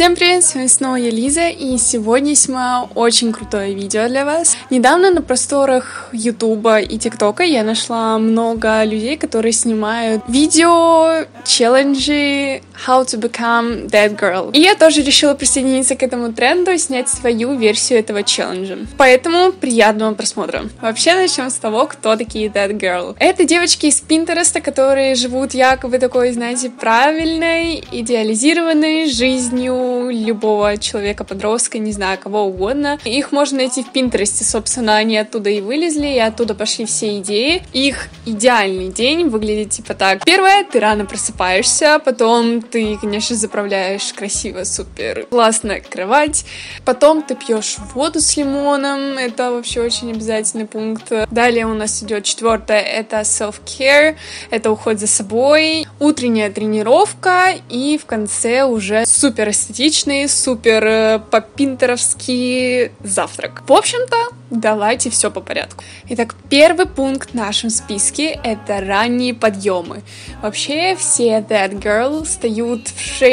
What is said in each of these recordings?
Всем привет, с вами снова я, Лиза, и сегодня снимаю очень крутое видео для вас. Недавно на просторах Ютуба и ТикТока я нашла много людей, которые снимают видео, челленджи How to become that girl. И я тоже решила присоединиться к этому тренду и снять свою версию этого челленджа. Поэтому приятного просмотра. Вообще начнем с того, кто такие that girl. Это девочки из Пинтереста, которые живут якобы такой, знаете, правильной, идеализированной жизнью любого человека-подростка, не знаю, кого угодно. Их можно найти в Пинтересте, собственно, они оттуда и вылезли, и оттуда пошли все идеи. Их идеальный день выглядит типа так. Первое, ты рано просыпаешься, потом ты, конечно, заправляешь красиво, супер, классно кровать, потом ты пьешь воду с лимоном, это вообще очень обязательный пункт. Далее у нас идет четвертое, это self-care, это уход за собой, утренняя тренировка и в конце уже супер эстетичный, супер по-пинтеровски завтрак. В общем-то, давайте все по порядку. Итак, первый пункт в нашем списке — это ранние подъемы. Вообще, все that girl встают в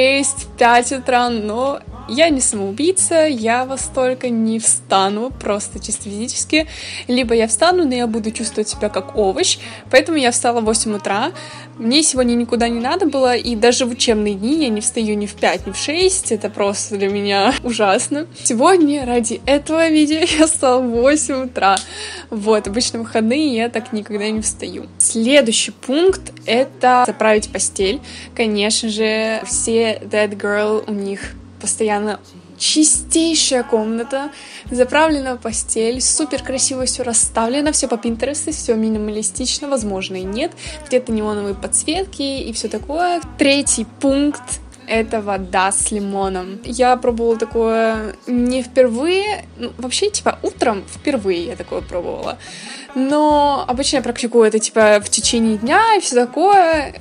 6-5 утра, но я не самоубийца, я во столько не встану, просто чисто физически. Либо я встану, но я буду чувствовать себя как овощ, поэтому я встала в 8 утра. Мне сегодня никуда не надо было, и даже в учебные дни я не встаю ни в 5, ни в 6, это просто для меня ужасно. Сегодня ради этого видео я встала в 8 утра. Вот, обычно в выходные я так никогда не встаю. Следующий пункт — это заправить постель. Конечно же, все that girl, у них постоянно чистейшая комната, заправлена постель, супер красиво все расставлено, все по Пинтересту, все минималистично, возможно и нет, где-то неоновые подсветки и все такое. Третий пункт — это вода с лимоном. Я пробовала такое не впервые, вообще, типа, утром впервые я такое пробовала. Но обычно я практикую это, типа, в течение дня и все такое,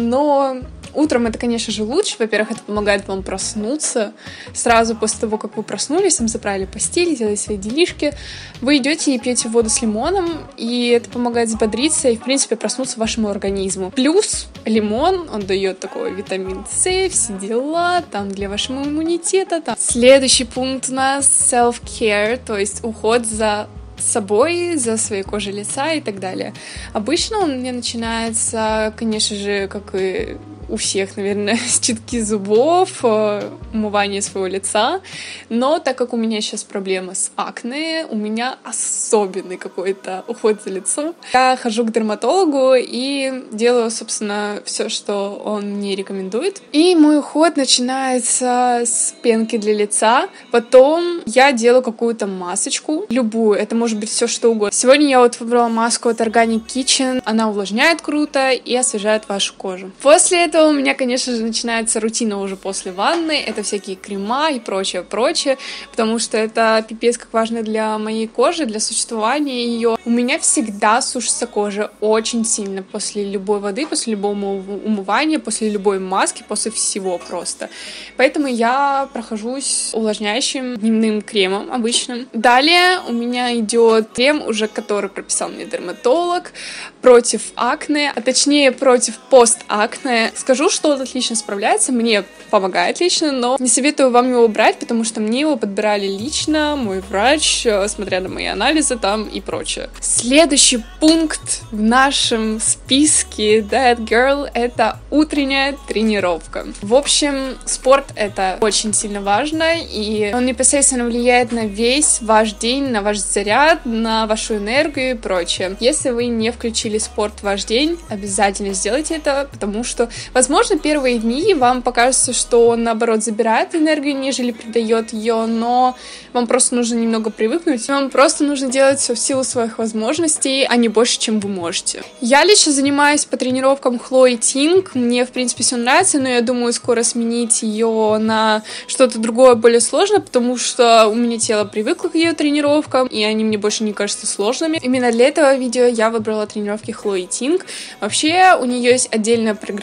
но утром это, конечно же, лучше. Во-первых, это помогает вам проснуться. Сразу после того, как вы проснулись, там заправили постель, делали свои делишки, вы идете и пьете воду с лимоном, и это помогает взбодриться и, в принципе, проснуться вашему организму. Плюс лимон, он дает такой витамин С, все дела, там для вашего иммунитета. Там. Следующий пункт у нас self-care, то есть уход за собой, за своей кожей лица и так далее. Обычно он у меня начинается, конечно же, как и у всех, наверное, с чистки зубов, умывания своего лица, но так как у меня сейчас проблема с акне, у меня особенный какой-то уход за лицом. Я хожу к дерматологу и делаю, собственно, все, что он мне рекомендует. И мой уход начинается с пенки для лица, потом я делаю какую-то масочку, любую, это может быть все что угодно. Сегодня я вот выбрала маску от Organic Kitchen, она увлажняет круто и освежает вашу кожу. После этого у меня, конечно же, начинается рутина уже после ванны, это всякие крема и прочее, потому что это пипец как важно для моей кожи, для существования ее. У меня всегда сушится кожа очень сильно после любой воды, после любого умывания, после любой маски, после всего просто. Поэтому я прохожусь увлажняющим дневным кремом обычным. Далее у меня идет крем, уже который прописал мне дерматолог, против акне, а точнее против постакне. Скажу, что он отлично справляется, мне помогает лично, но не советую вам его брать, потому что мне его подбирали лично мой врач, смотря на мои анализы там и прочее. Следующий пункт в нашем списке that girl — это утренняя тренировка. В общем, спорт — это очень сильно важно, и он непосредственно влияет на весь ваш день, на ваш заряд, на вашу энергию и прочее. Если вы не включили спорт в ваш день, обязательно сделайте это, потому что, возможно, первые дни вам покажется, что он, наоборот, забирает энергию, нежели придает ее, но вам просто нужно немного привыкнуть, вам просто нужно делать все в силу своих возможностей, а не больше, чем вы можете. Я лично занимаюсь по тренировкам Chloe Ting, мне, в принципе, все нравится, но я думаю, скоро сменить ее на что-то другое, более сложное, потому что у меня тело привыкло к ее тренировкам, и они мне больше не кажутся сложными. Именно для этого видео я выбрала тренировки Chloe Ting. Вообще, у нее есть отдельная программа на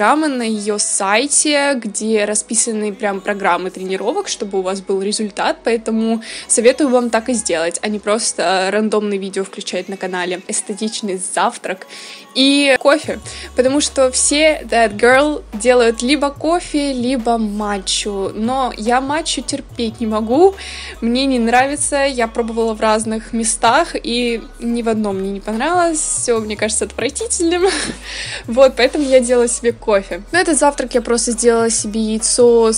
ее сайте, где расписаны прям программы тренировок, чтобы у вас был результат, поэтому советую вам так и сделать, а не просто рандомные видео включать на канале. Эстетичный завтрак и кофе, потому что все That Girl делают либо кофе, либо матчу, но я матчу терпеть не могу, мне не нравится, я пробовала в разных местах, и ни в одном мне не понравилось, все, мне кажется, отвратительным, вот, поэтому я делала себе кофе. На этот завтрак я просто сделала себе яйцо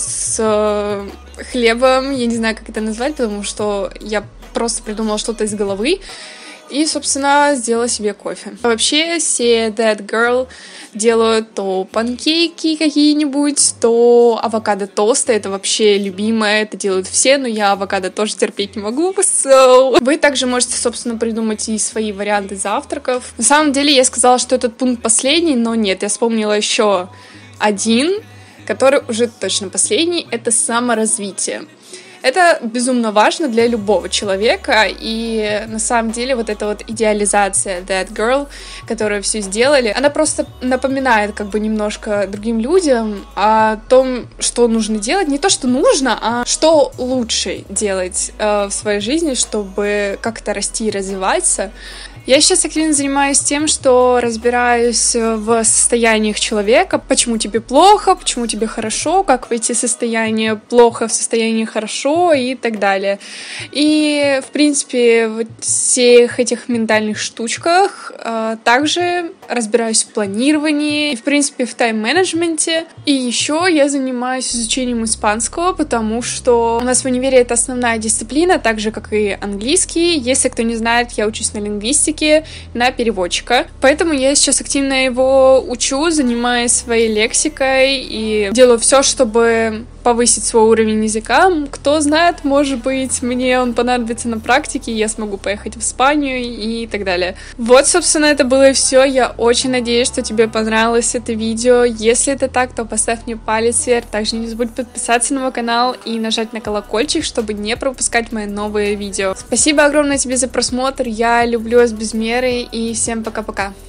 с хлебом, я не знаю, как это назвать, потому что я просто придумала что-то из головы, и, собственно, сделала себе кофе. Вообще, все That Girl делают то панкейки какие-нибудь, то авокадо-тосты. Это вообще любимое, это делают все, но я авокадо тоже терпеть не могу. So. Вы также можете, собственно, придумать и свои варианты завтраков. На самом деле, я сказала, что этот пункт последний, но нет, я вспомнила еще один, который уже точно последний, это саморазвитие. Это безумно важно для любого человека, и на самом деле вот эта вот идеализация That Girl, которую все сделали, она просто напоминает как бы немножко другим людям о том, что нужно делать, не то, что нужно, а что лучше делать в своей жизни, чтобы как-то расти и развиваться. Я сейчас активно занимаюсь тем, что разбираюсь в состояниях человека, почему тебе плохо, почему тебе хорошо, как выйти из состояния плохо в состояние хорошо и так далее. И, в принципе, в всех этих ментальных штучках также разбираюсь в планировании, и, в принципе, в тайм-менеджменте. И еще я занимаюсь изучением испанского, потому что у нас в универе это основная дисциплина, так же, как и английский. Если кто не знает, я учусь на лингвистике, на переводчика. Поэтому я сейчас активно его учу, занимаюсь своей лексикой и делаю все, чтобы повысить свой уровень языка. Кто знает, может быть, мне он понадобится на практике, я смогу поехать в Испанию и так далее. Вот, собственно, это было и все. Я очень надеюсь, что тебе понравилось это видео. Если это так, то поставь мне палец вверх. Также не забудь подписаться на мой канал и нажать на колокольчик, чтобы не пропускать мои новые видео. Спасибо огромное тебе за просмотр. Я люблю вас без меры и всем пока-пока.